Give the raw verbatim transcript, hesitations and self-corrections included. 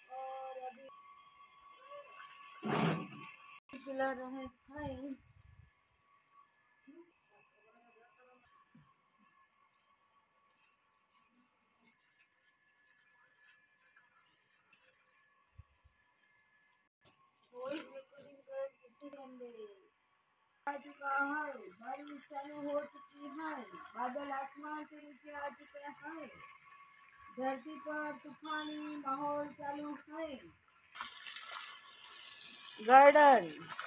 और अभी खिला रहे हैं। आज का है बारिश चालू हो चुकी है, बादल आसमान के नीचे आ चुके हैं, धरती पर तूफानी माहौल चालू है। गार्डन